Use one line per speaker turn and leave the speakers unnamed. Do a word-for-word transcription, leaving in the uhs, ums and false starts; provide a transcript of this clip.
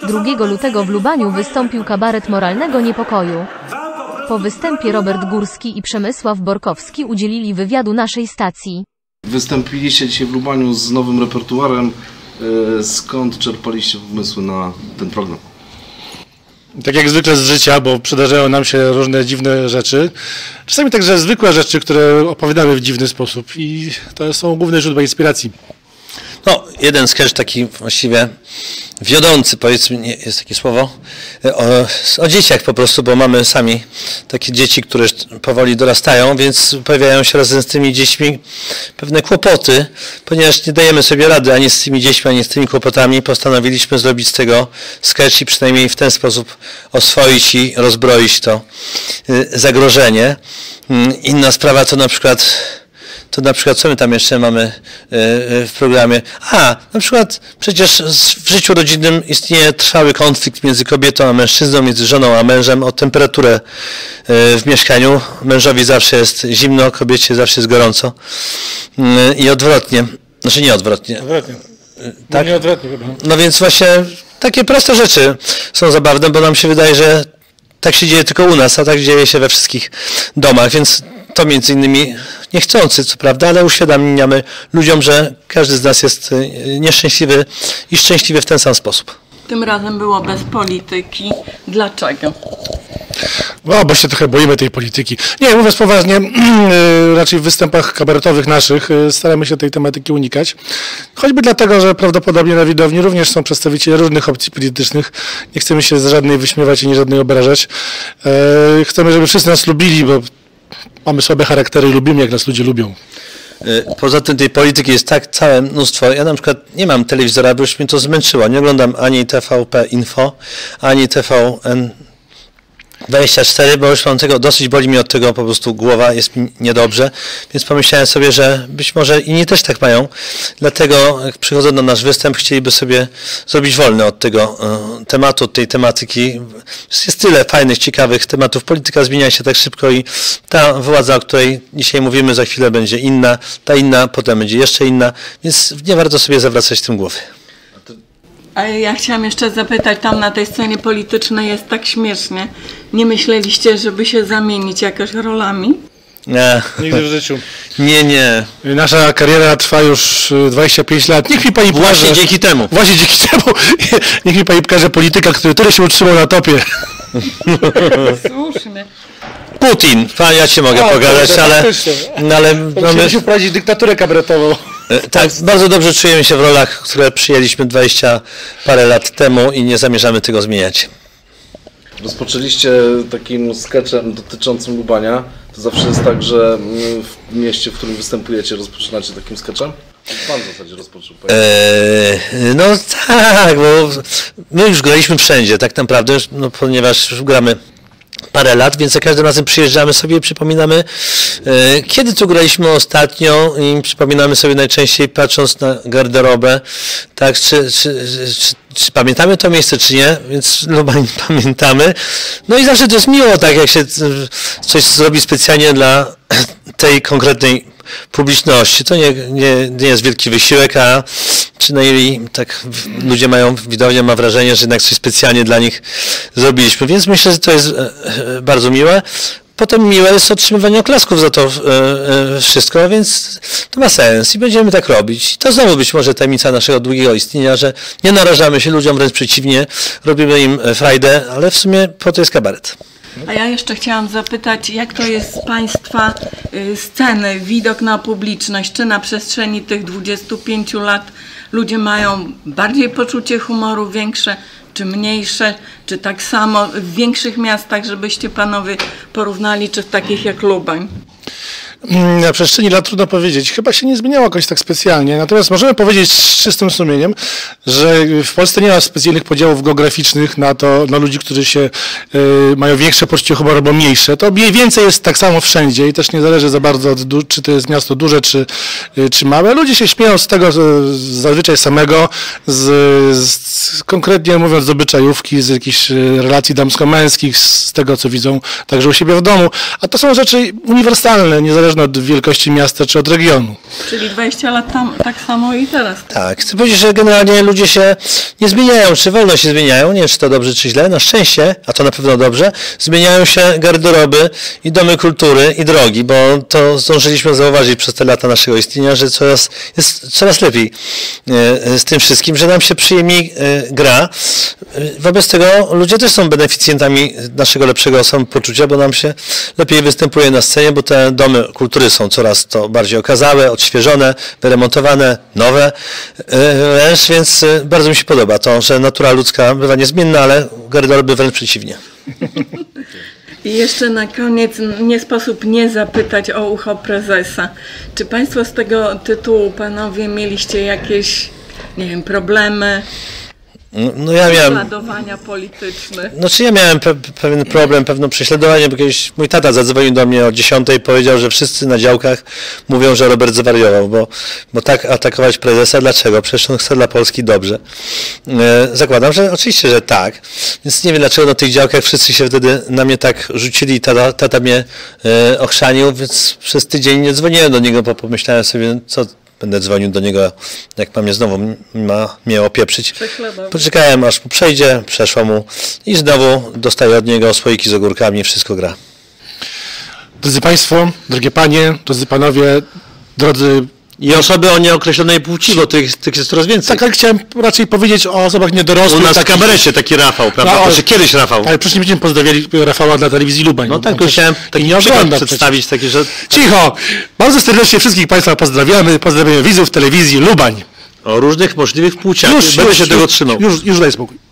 drugiego lutego w Lubaniu wystąpił kabaret moralnego niepokoju. Po występie Robert Górski i Przemysław Borkowski udzielili wywiadu naszej stacji.
Wystąpiliście dzisiaj w Lubaniu z nowym repertuarem. Skąd czerpaliście pomysły na ten program?
Tak jak zwykle z życia, bo przydarzają nam się różne dziwne rzeczy. Czasami także zwykłe rzeczy, które opowiadamy w dziwny sposób i to są główne źródła inspiracji.
No, jeden sketch taki właściwie wiodący, powiedzmy, nie, jest takie słowo, o, o dzieciach po prostu, bo mamy sami takie dzieci, które powoli dorastają, więc pojawiają się razem z tymi dziećmi pewne kłopoty, ponieważ nie dajemy sobie rady ani z tymi dziećmi, ani z tymi kłopotami. Postanowiliśmy zrobić z tego sketch i przynajmniej w ten sposób oswoić i rozbroić to zagrożenie. Inna sprawa to na przykład To na przykład, co my tam jeszcze mamy w programie? A, na przykład przecież w życiu rodzinnym istnieje trwały konflikt między kobietą a mężczyzną, między żoną a mężem o temperaturę w mieszkaniu. Mężowi zawsze jest zimno, kobiecie zawsze jest gorąco. I odwrotnie. Znaczy nie odwrotnie.
Odwrotnie.
Tak?
No nie odwrotnie chyba.
No więc właśnie takie proste rzeczy są zabawne, bo nam się wydaje, że tak się dzieje tylko u nas, a tak dzieje się we wszystkich domach, więc to między innymi niechcący, co prawda, ale uświadamiamy ludziom, że każdy z nas jest nieszczęśliwy i szczęśliwy w ten sam sposób.
Tym razem było bez polityki. Dlaczego?
No, bo się trochę boimy tej polityki. Nie, mówiąc poważnie, raczej w występach kabaretowych naszych staramy się tej tematyki unikać. Choćby dlatego, że prawdopodobnie na widowni również są przedstawiciele różnych opcji politycznych. Nie chcemy się z żadnej wyśmiewać ani żadnej obrażać. Chcemy, żeby wszyscy nas lubili, bo mamy słabe charaktery i lubimy, jak nas ludzie lubią.
Poza tym tej polityki jest tak całe mnóstwo. Ja na przykład nie mam telewizora, bo już mnie to zmęczyło. Nie oglądam ani T V P Info, ani T V N dwadzieścia cztery, bo już mam tego, dosyć boli mi od tego, po prostu głowa, jest mi niedobrze, więc pomyślałem sobie, że być może inni też tak mają, dlatego jak przychodzą na nasz występ, chcieliby sobie zrobić wolny od tego y, tematu, od tej tematyki. Jest tyle fajnych, ciekawych tematów, polityka zmienia się tak szybko i ta władza, o której dzisiaj mówimy, za chwilę będzie inna, ta inna, potem będzie jeszcze inna, więc nie warto sobie zawracać tym głowy.
A ja chciałam jeszcze zapytać, tam na tej scenie politycznej jest tak śmiesznie. Nie myśleliście, żeby się zamienić jakoś rolami?
Nie.
Nigdy w życiu.
Nie, nie.
Nasza kariera trwa już dwadzieścia pięć lat. Niech mi pani pokaże...
Właśnie dzięki temu.
Właśnie dzięki temu. Niech mi pani pokaże polityka, który tyle się utrzymał na topie.
Słusznie.
Putin. Ja cię mogę
A,
pogadać,
to,
ale...
No,
ale
musimy się wprowadzić dyktaturę kabaretową.
Tak, bardzo dobrze czujemy się w rolach, które przyjęliśmy dwadzieścia parę lat temu i nie zamierzamy tego zmieniać.
Rozpoczęliście takim sketchem dotyczącym Lubania. To zawsze jest tak, że w mieście, w którym występujecie, rozpoczynacie takim sketchem? Pan w zasadzie rozpoczął.
Eee, no tak, bo my już graliśmy wszędzie tak naprawdę, no, ponieważ już gramy parę lat, więc za każdym razem przyjeżdżamy sobie i przypominamy, e, kiedy tu graliśmy ostatnio i przypominamy sobie najczęściej patrząc na garderobę, tak, czy, czy, czy, czy pamiętamy to miejsce, czy nie, więc Lubań pamiętamy. No i zawsze to jest miło, tak, jak się coś zrobi specjalnie dla tej konkretnej publiczności. To nie, nie, nie jest wielki wysiłek, a przynajmniej tak ludzie mają, widownia ma wrażenie, że jednak coś specjalnie dla nich zrobiliśmy, więc myślę, że to jest bardzo miłe. Potem miłe jest otrzymywanie oklasków za to wszystko, więc to ma sens i będziemy tak robić. I to znowu być może tajemnica naszego długiego istnienia, że nie narażamy się ludziom, wręcz przeciwnie, robimy im frajdę, ale w sumie po to jest kabaret.
A ja jeszcze chciałam zapytać, jak to jest z Państwa y, sceny, widok na publiczność, czy na przestrzeni tych dwudziestu pięciu lat ludzie mają bardziej poczucie humoru, większe czy mniejsze, czy tak samo w większych miastach, żebyście panowie porównali, czy w takich jak Lubań?
Na przestrzeni lat trudno powiedzieć. Chyba się nie zmieniało jakoś tak specjalnie. Natomiast możemy powiedzieć z czystym sumieniem, że w Polsce nie ma specjalnych podziałów geograficznych na to, na ludzi, którzy się y, mają większe poczucie humoru albo mniejsze. To mniej więcej jest tak samo wszędzie i też nie zależy za bardzo od, czy to jest miasto duże, czy, y, czy małe. Ludzie się śmieją z tego z, zazwyczaj samego, z, z, konkretnie mówiąc z obyczajówki, z jakichś relacji damsko-męskich, z tego, co widzą także u siebie w domu. A to są rzeczy uniwersalne, niezależnie niezależne od wielkości miasta czy od regionu.
Czyli dwadzieścia lat tam tak samo i teraz.
Tak, chcę powiedzieć, że generalnie ludzie się nie zmieniają, czy wolno się zmieniają, nie wiem, czy to dobrze, czy źle. Na szczęście, a to na pewno dobrze, zmieniają się garderoby i domy kultury i drogi, bo to zdążyliśmy zauważyć przez te lata naszego istnienia, że coraz, jest coraz lepiej z tym wszystkim, że nam się przyjemniej gra. Wobec tego ludzie też są beneficjentami naszego lepszego samopoczucia, bo nam się lepiej występuje na scenie, bo te domy kultury są coraz to bardziej okazałe, odświeżone, wyremontowane, nowe, wręcz, więc bardzo mi się podoba to, że natura ludzka bywa niezmienna, ale garderoby wręcz przeciwnie.
I jeszcze na koniec nie sposób nie zapytać o ucho prezesa. Czy Państwo z tego tytułu, panowie, mieliście jakieś, nie wiem, problemy?
No ja miałem,
prześladowania polityczne.
Znaczy ja miałem pe pewien problem, pewne prześladowanie, bo kiedyś mój tata zadzwonił do mnie o dziesiątej i powiedział, że wszyscy na działkach mówią, że Robert zwariował, bo, bo tak atakować prezesa, dlaczego? Przecież on chce dla Polski dobrze. E, zakładam, że oczywiście, że tak. Więc nie wiem, dlaczego na tych działkach wszyscy się wtedy na mnie tak rzucili, tata, tata mnie e, ochrzanił, więc przez tydzień nie dzwoniłem do niego, bo pomyślałem sobie, co będę dzwonił do niego, jak ma mnie znowu ma mnie opieprzyć. Poczekałem, aż mu przejdzie, przeszło mu i znowu dostaję od niego słoiki z ogórkami, wszystko gra.
Drodzy Państwo, drogie Panie, drodzy Panowie, drodzy...
I osoby o nieokreślonej płci, bo tych, tych jest coraz więcej.
Tak, ale chciałem raczej powiedzieć o osobach niedorosłych.
U nas
takich...
w kabarecie taki Rafał, prawda?
No,
Znaczy, kiedyś Rafał.
Ale przecież nie będziemy pozdrawiali Rafała dla telewizji Lubań.
No tak, to chciałem taki
nie ogląda
przedstawić, taki, że...
Cicho! Bardzo serdecznie wszystkich Państwa pozdrawiamy. Pozdrawiamy widzów telewizji Lubań.
O różnych możliwych płciach.
Już,
Będę
już,
się
już,
tego trzymał.
Już, już daj spokój.